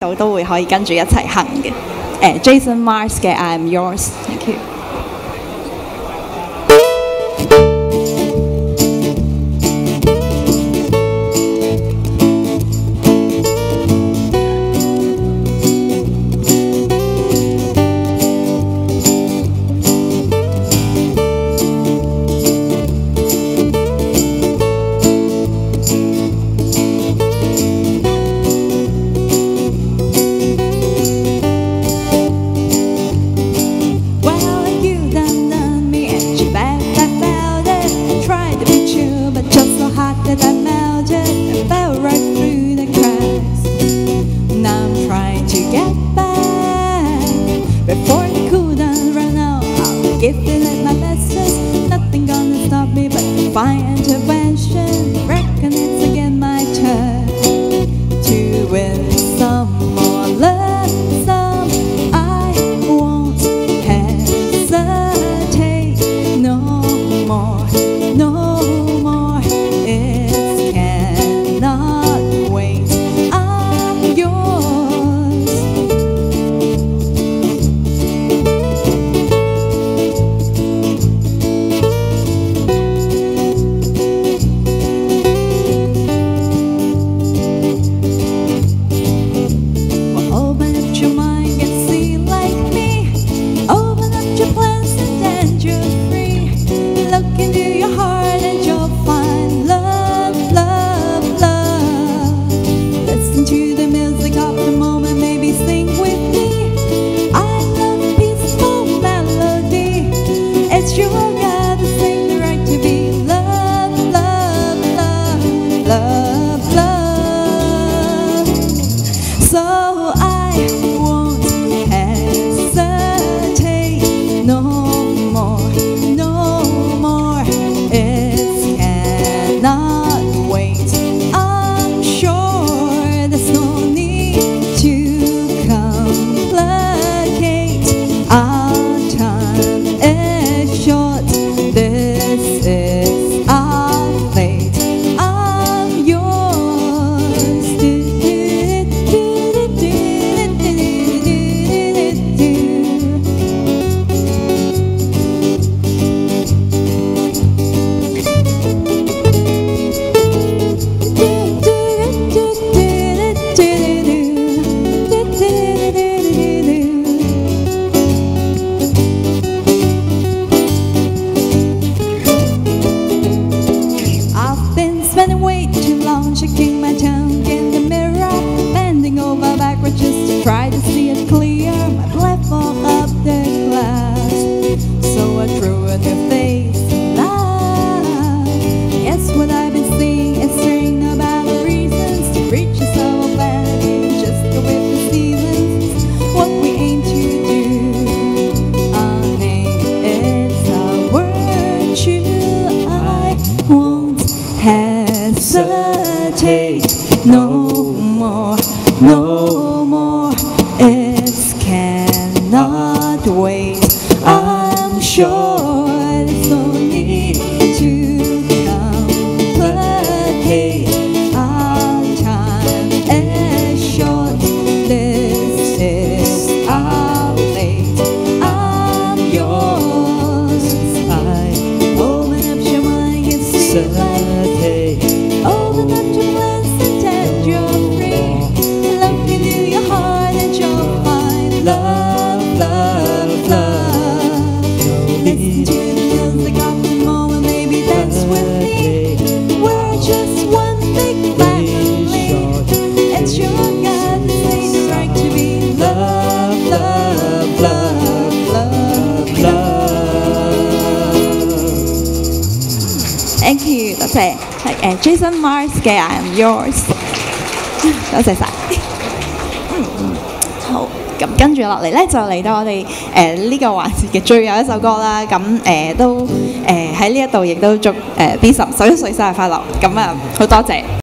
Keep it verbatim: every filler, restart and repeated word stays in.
都會可以跟住一齊行嘅。誒 Jason Mars 嘅 I Am Yours，thank you。Thank you， 多謝，係誒 Jason Mars 嘅 I Am Yours， 多謝晒。嗯嗯，好，咁跟住落嚟咧就嚟到我哋誒呢個環節嘅最後一首歌啦。咁誒、呃、都誒喺呢一度亦都祝誒 B 十十一歲生日快樂。咁啊好多謝。